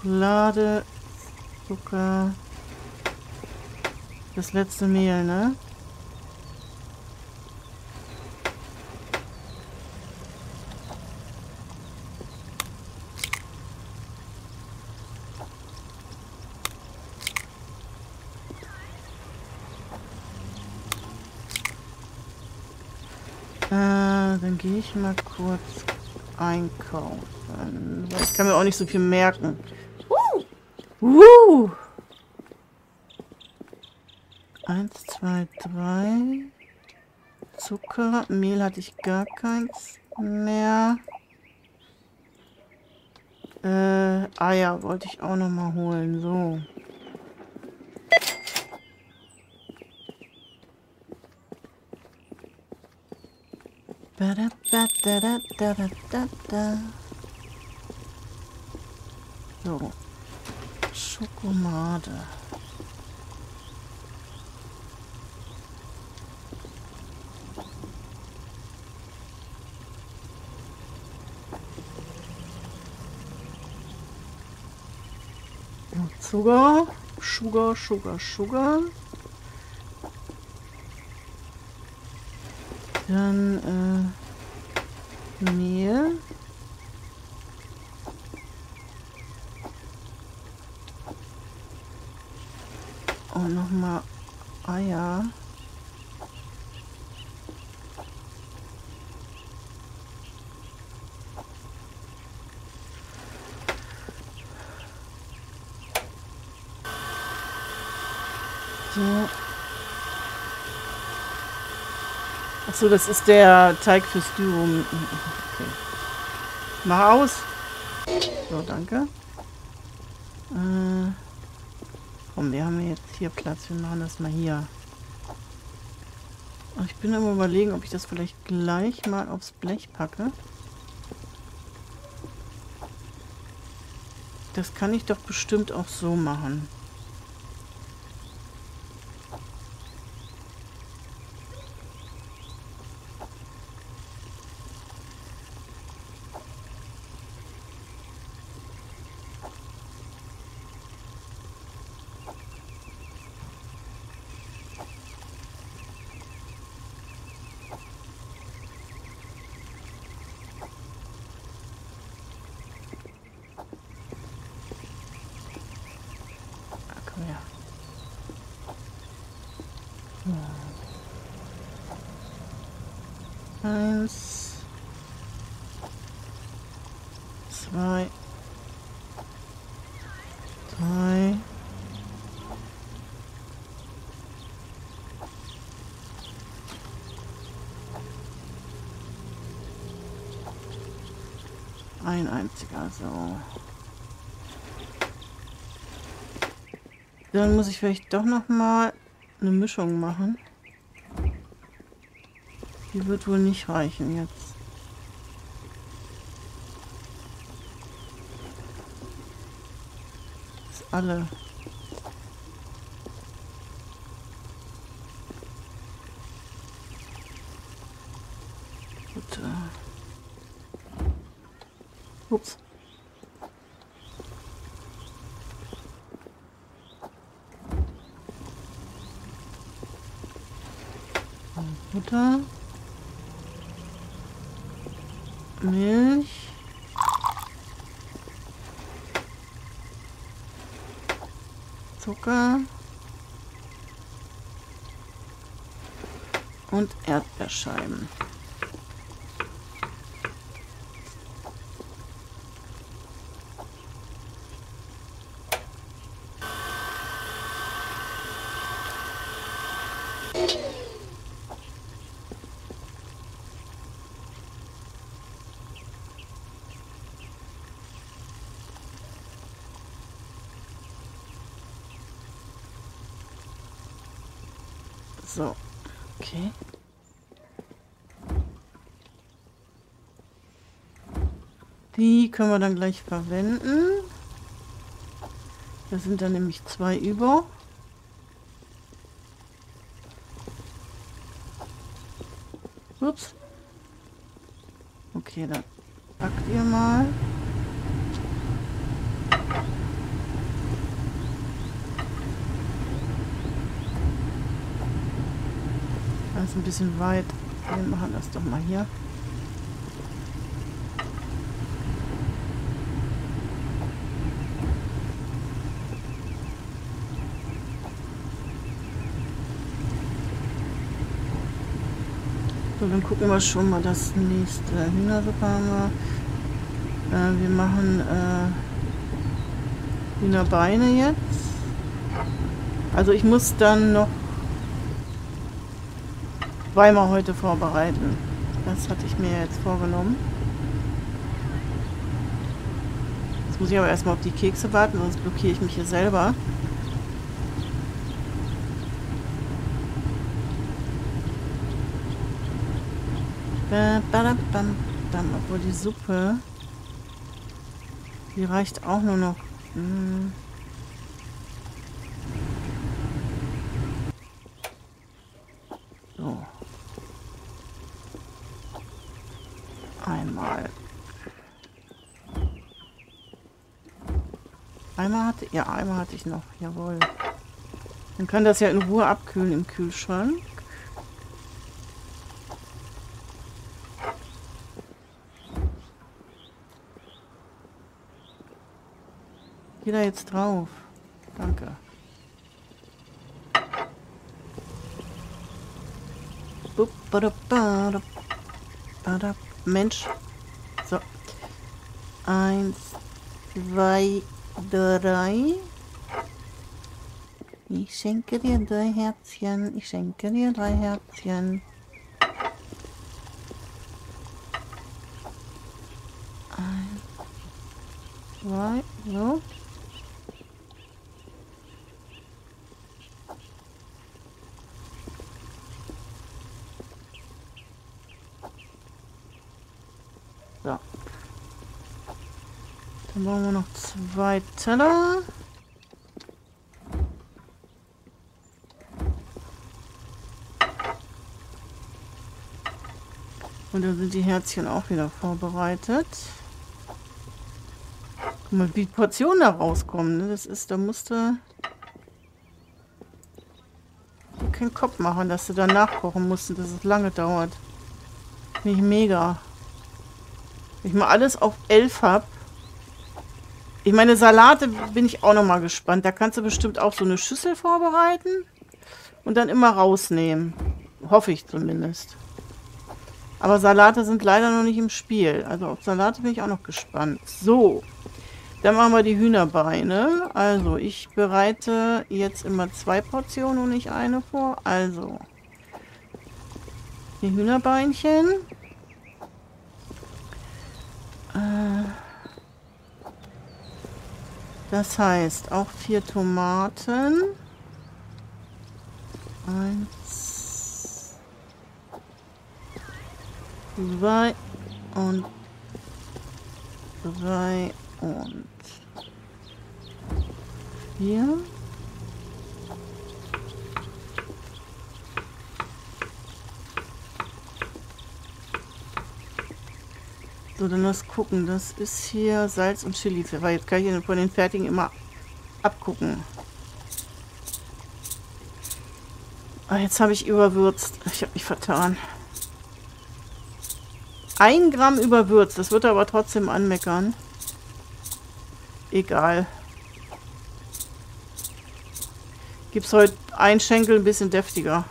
Schokolade, Zucker. Das letzte Mehl, ne? Dann gehe ich mal kurz einkaufen. Ich kann mir auch nicht so viel merken. Uh! 1, 2, 3. Zucker. Mehl hatte ich gar keins mehr. Eier wollte ich auch noch mal holen. So. So. Schokolade. Zucker. Sugar. Dann, Mehl. Und nochmal Eier. So. Achso, das ist der Teig fürs Dürum. Okay. Mach aus. So, danke. Komm, wir haben jetzt hier Platz. Wir machen das mal hier. Ich bin am Überlegen, ob ich das vielleicht gleich mal aufs Blech packe. Das kann ich doch bestimmt auch so machen. Ja. So. 1, 2, 3. Ein einziger, so. Dann muss ich vielleicht doch noch mal eine Mischung machen. Die wird wohl nicht reichen jetzt. Das ist alle. Gut. Ups. Butter, Milch, Zucker und Erdbeerscheiben. So, okay. Die können wir dann gleich verwenden. Da sind dann nämlich 2 über. Ups. Okay, dann packt ihr mal. Das ist ein bisschen weit. Wir machen das doch mal hier. So, dann gucken wir schon mal das nächste Hühnersuppe haben wir. Wir machen Hühnerbeine jetzt. Also ich muss dann noch zweimal heute vorbereiten. Das hatte ich mir jetzt vorgenommen. Jetzt muss ich aber erstmal auf die Kekse warten, sonst blockiere ich mich hier selber. Obwohl die Suppe, die reicht auch nur noch. So. Einmal. Einmal hatte ich noch. Jawohl. Dann kann das ja in Ruhe abkühlen im Kühlschrank. Geh da jetzt drauf. Danke. Mensch. So. 1, 2, 3. Ich schenke dir 3 Herzchen. Ich schenke dir 3 Herzchen. 1, 2, so. So. Dann brauchen wir noch 2 Teller. Und dann sind die Herzchen auch wieder vorbereitet. Guck mal, wie die Portionen da rauskommen. Ne? Das ist, da musste keinen Kopf machen, dass du dann nachkochen musst, dass es lange dauert. Finde ich mega. Wenn ich mal alles auf 11 habe. Ich meine, Salate bin ich auch noch mal gespannt. Da kannst du bestimmt auch so eine Schüssel vorbereiten und dann immer rausnehmen. Hoffe ich zumindest. Aber Salate sind leider noch nicht im Spiel. Also auf Salate bin ich auch noch gespannt. So, dann machen wir die Hühnerbeine. Also ich bereite jetzt immer 2 Portionen und nicht eine vor. Also die Hühnerbeinchen. Das heißt auch 4 Tomaten. 1, 2 und 3 und 4. So, dann das gucken. Das ist hier Salz und Chili. Weil jetzt kann ich von den fertigen immer abgucken. Ah, jetzt habe ich überwürzt. Ich habe mich vertan. 1 Gramm überwürzt. Das wird er aber trotzdem anmeckern. Egal. Gibt es heute ein Schenkel ein bisschen deftiger.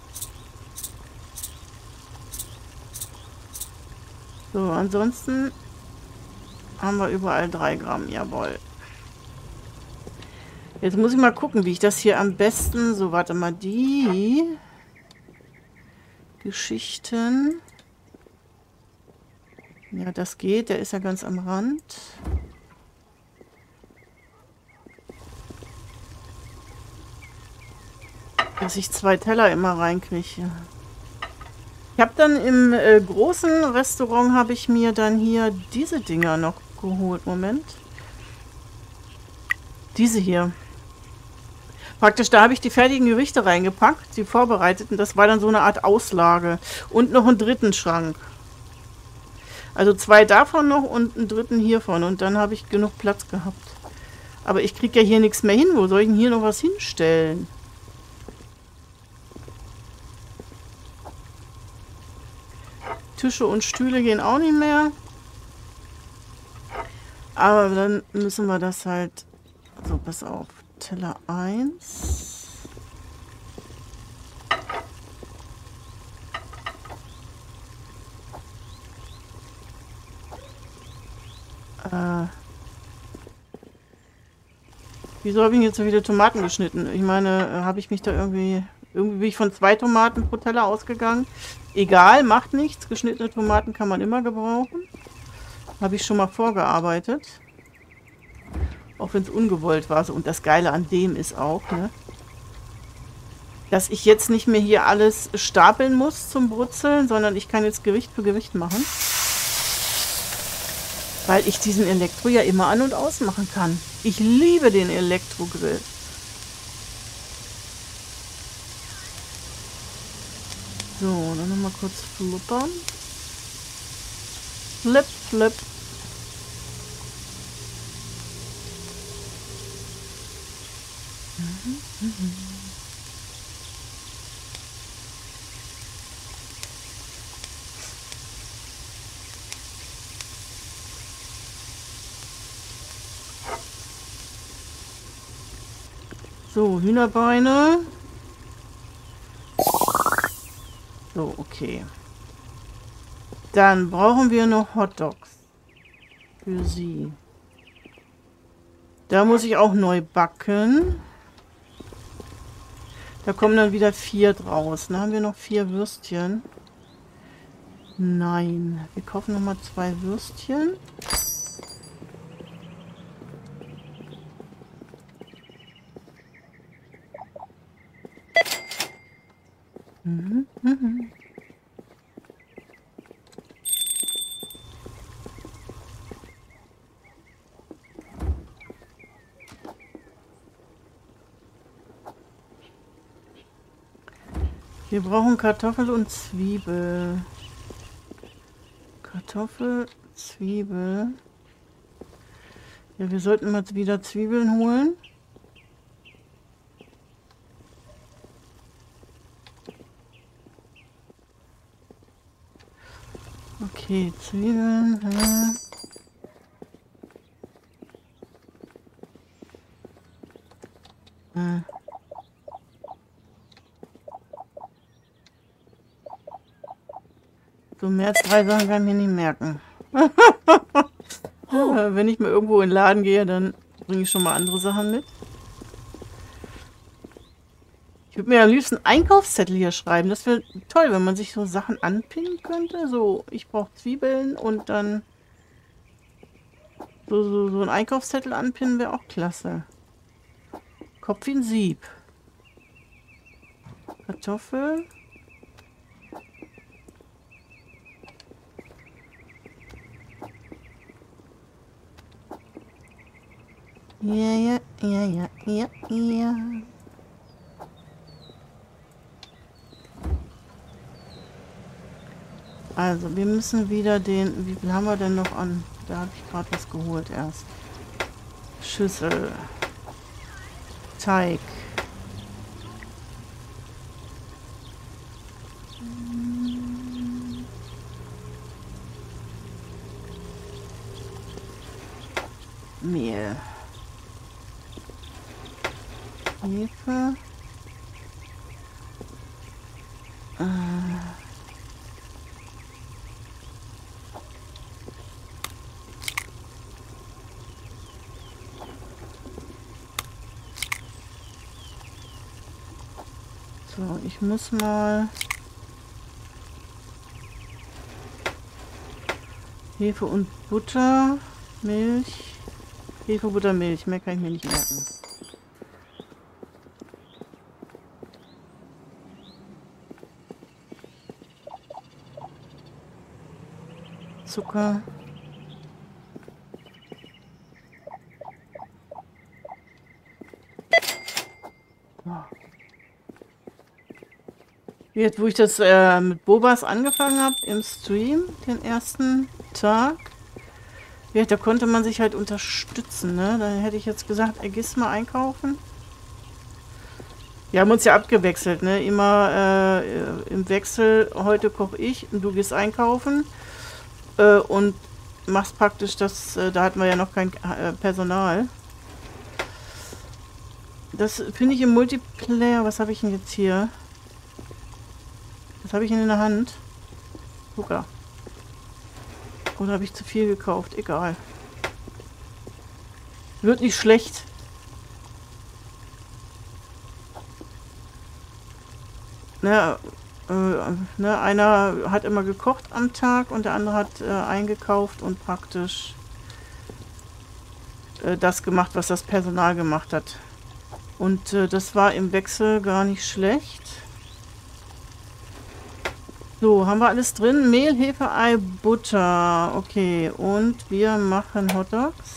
So, ansonsten haben wir überall 3 Gramm. Jawohl. Jetzt muss ich mal gucken, wie ich das hier am besten... So, warte mal. Die Geschichten... Ja, das geht. Der ist ja ganz am Rand. Dass ich 2 Teller immer reinkriege. Ich habe dann im großen Restaurant habe ich mir dann hier diese Dinger noch geholt. Moment. Diese hier. Praktisch, da habe ich die fertigen Gerichte reingepackt, die vorbereiteten. Das war dann so eine Art Auslage. Und noch einen dritten Schrank. Also 2 davon noch und einen dritten hiervon. Und dann habe ich genug Platz gehabt. Aber ich kriege ja hier nichts mehr hin. Wo soll ich denn hier noch was hinstellen? Tische und Stühle gehen auch nicht mehr. Aber dann müssen wir das halt... So, pass auf. Teller 1. Wieso habe ich jetzt so viele Tomaten geschnitten? Ich meine, habe ich mich da irgendwie... Irgendwie bin ich von 2 Tomaten pro Teller ausgegangen. Egal, macht nichts. Geschnittene Tomaten kann man immer gebrauchen. Habe ich schon mal vorgearbeitet. Auch wenn es ungewollt war. Und das Geile an dem ist auch, ne, dass ich jetzt nicht mehr hier alles stapeln muss zum Brutzeln, sondern ich kann jetzt Gewicht für Gewicht machen. Weil ich diesen Elektro ja immer an- und ausmachen kann. Ich liebe den Elektrogrill. So, dann nochmal kurz fluppern. Flip, flip. So, Hühnerbeine. So, okay. Dann brauchen wir noch Hotdogs. Für sie. Da muss ich auch neu backen. Da kommen dann wieder 4 draus. Dann haben wir noch 4 Würstchen. Nein. Wir kaufen nochmal 2 Würstchen. Wir brauchen Kartoffel und Zwiebel. Kartoffel, Zwiebel. Ja, wir sollten mal wieder Zwiebeln holen. Okay, Zwiebeln. So, mehr als 3 Sachen kann ich mir nicht merken. Wenn ich mal irgendwo in den Laden gehe, dann bringe ich schon mal andere Sachen mit. Ich würde mir am liebsten einen Einkaufszettel hier schreiben. Das wäre toll, wenn man sich so Sachen anpinnen könnte. So, ich brauche Zwiebeln und dann so ein Einkaufszettel anpinnen wäre auch klasse. Kopf wie ein Sieb. Kartoffel. Ja. Also, wir müssen wieder den... Wie viel haben wir denn noch an? Da habe ich gerade was geholt erst. Schüssel. Teig. Mehl. Hefe. So, ich muss mal Hefe und Butter, Milch, Hefe, Butter, Milch. Mehr kann ich mir nicht merken. Zucker. Jetzt, wo ich das mit Bobas angefangen habe im Stream, den ersten Tag, ja, da konnte man sich halt unterstützen, ne? Da hätte ich jetzt gesagt, gehst mal einkaufen. Wir haben uns ja abgewechselt, ne? Immer im Wechsel. Heute koche ich und du gehst einkaufen und machst praktisch das. Da hatten wir ja noch kein Personal. Das finde ich im Multiplayer. Was habe ich denn jetzt hier? Was habe ich denn in der Hand? Zucker. Oder habe ich zu viel gekauft? Egal. Wird nicht schlecht. Ne, einer hat immer gekocht am Tag und der andere hat eingekauft und praktisch das gemacht, was das Personal gemacht hat. Und das war im Wechsel gar nicht schlecht. So, haben wir alles drin? Mehl, Hefe, Ei, Butter. Okay, und wir machen Hotdogs.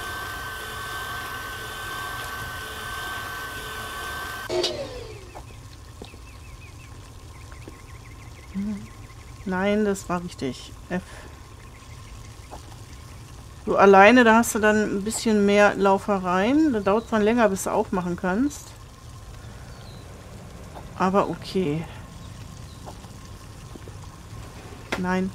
Nein, das war richtig. F. So, alleine, da hast du dann ein bisschen mehr Laufereien. Da dauert es dann länger, bis du aufmachen kannst. Aber okay. Nein.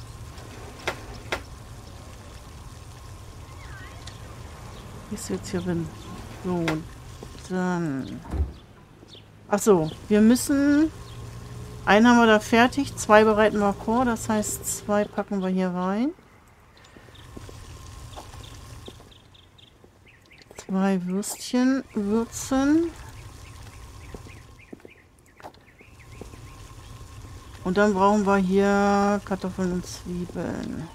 Wie ist jetzt hier drin? So, dann... Achso, wir müssen... Einen haben wir da fertig, 2 bereiten wir vor, das heißt 2 packen wir hier rein. 2 Würstchen würzen. Und dann brauchen wir hier Kartoffeln und Zwiebeln.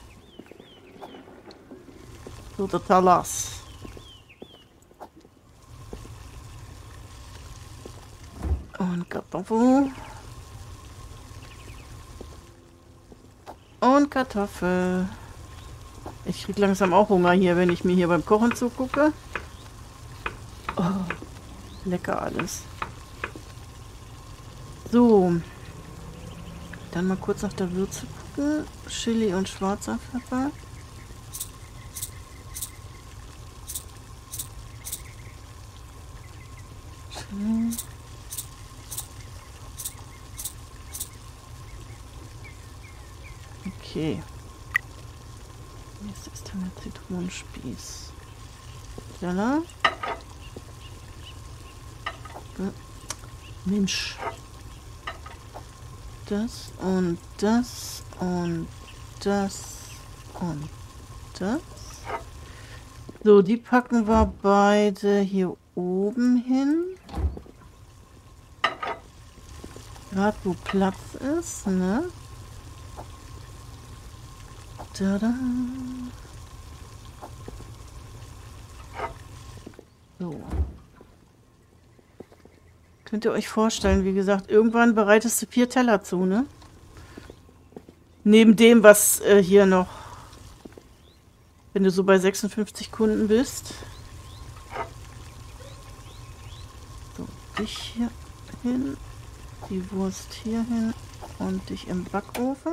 So, der Talas. Und Kartoffel. Und Kartoffel. Ich krieg langsam auch Hunger hier, wenn ich mir hier beim Kochen zugucke. Oh, lecker alles. So. Dann mal kurz nach der Würze gucken. Chili und schwarzer Pfeffer. Chili. Okay. Jetzt ist dann der Zitronenspieß. Teller. Mensch. Das und das und das und das. So, die packen wir beide hier oben hin. Gerade wo Platz ist, ne? Tada. So. Könnt ihr euch vorstellen, wie gesagt, irgendwann bereitest du 4 Teller zu, ne? Neben dem, was hier noch, wenn du so bei 56 Kunden bist. So, dich hier hin, die Wurst hier hin und dich im Backofen.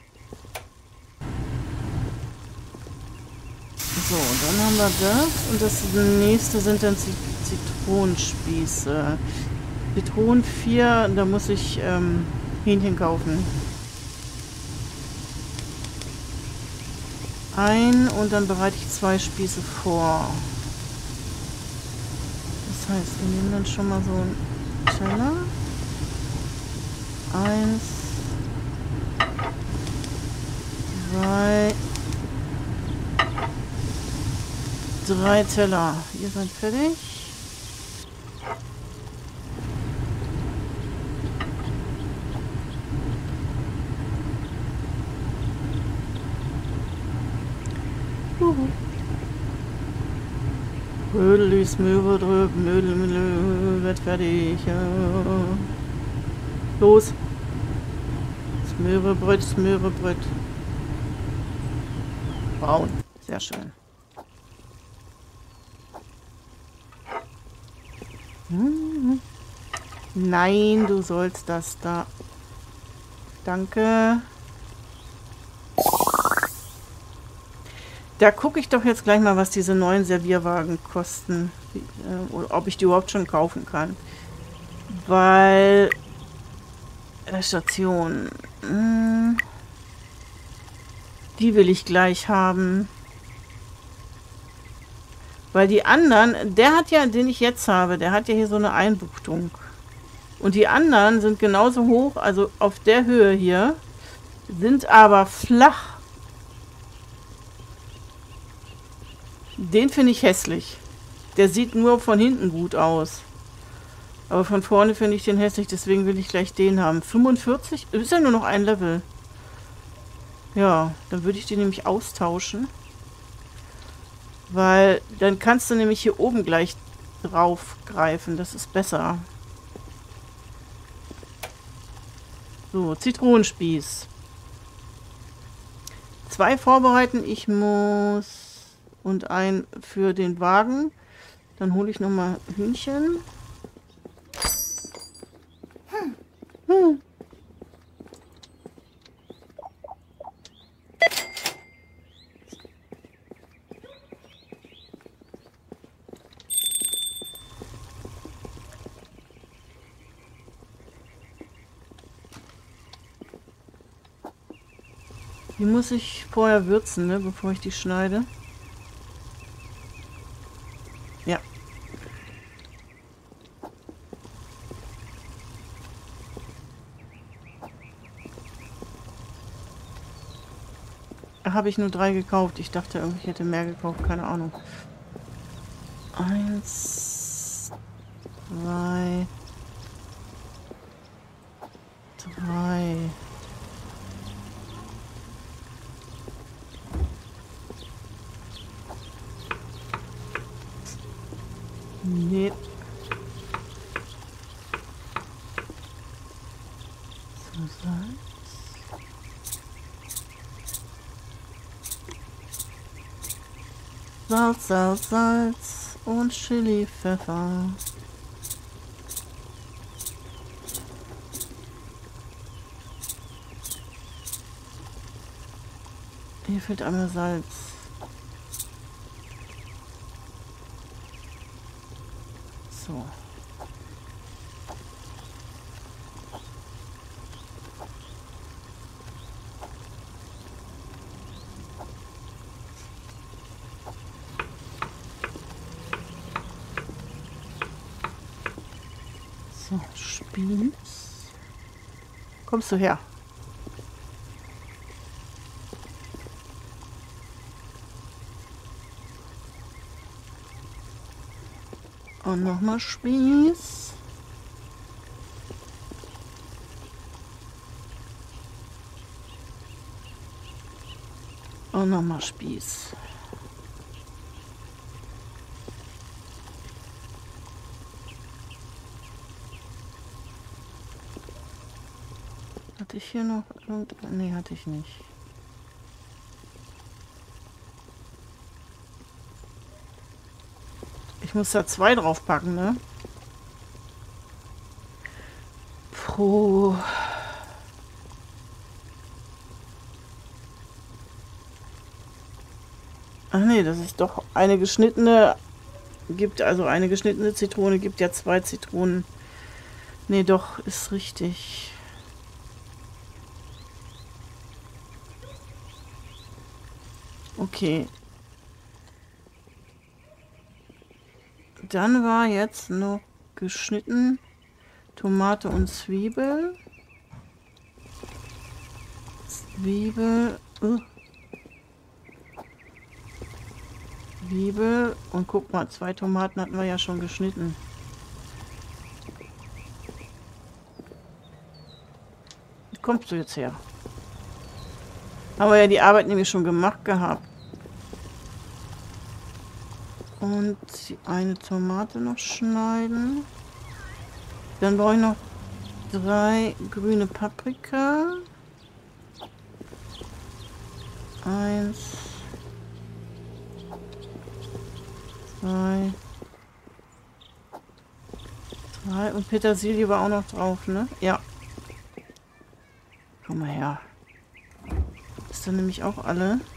So, dann haben wir das. Und das nächste sind dann Zitronenspieße. Zitronen 4, da muss ich Hähnchen kaufen. Und dann bereite ich 2 Spieße vor. Das heißt, wir nehmen dann schon mal so einen Teller. 1, 2, 3 Teller. Ihr seid fertig. Mödel ist Möwe drüber, Mödel wird fertig. Ja. Los. Smörebröt. Braun. Sehr schön. Nein, du sollst das da. Danke. Da gucke ich doch jetzt gleich mal, was diese neuen Servierwagen kosten. Oder ob ich die überhaupt schon kaufen kann. Weil... Station. Die will ich gleich haben. Weil die anderen, der hat ja, den ich jetzt habe, der hat ja hier so eine Einbuchtung. Und die anderen sind genauso hoch, also auf der Höhe hier, sind aber flach. Den finde ich hässlich. Der sieht nur von hinten gut aus. Aber von vorne finde ich den hässlich, deswegen will ich gleich den haben. 45? Ist ja nur noch ein Level. Ja, dann würde ich den nämlich austauschen. Weil dann kannst du nämlich hier oben gleich drauf greifen. Das ist besser. So, Zitronenspieß. 2 vorbereiten. Ich muss... Und ein für den Wagen. Dann hole ich nochmal Hühnchen. Die muss ich vorher würzen, ne, bevor ich die schneide. Ja. Habe ich nur 3 gekauft. Ich dachte irgendwie, ich hätte mehr gekauft. Keine Ahnung. 1, 2, 3. Nee. So, Salz. Salz und Chili, Pfeffer. Hier fehlt einmal Salz. So. So, Spieß. Kommst du her? Und nochmal Spieß. Und nochmal Spieß. Hatte ich hier noch irgendwas? Nee, hatte ich nicht. Ich muss da 2 draufpacken, ne? Pro. Ach nee, das ist doch eine geschnittene. Gibt also eine geschnittene Zitrone, gibt ja 2 Zitronen. Nee, doch, ist richtig. Okay. Dann war jetzt noch geschnitten Tomate und Zwiebel. Zwiebel. Zwiebel. Und guck mal, 2 Tomaten hatten wir ja schon geschnitten. Wie kommst du jetzt her? Haben wir ja die Arbeit nämlich schon gemacht gehabt. Und die eine Tomate noch schneiden. Dann brauche ich noch 3 grüne Paprika. 1, 2, 3 und Petersilie war auch noch drauf, ne? Ja. Komm mal her. Ist dann nämlich auch alle.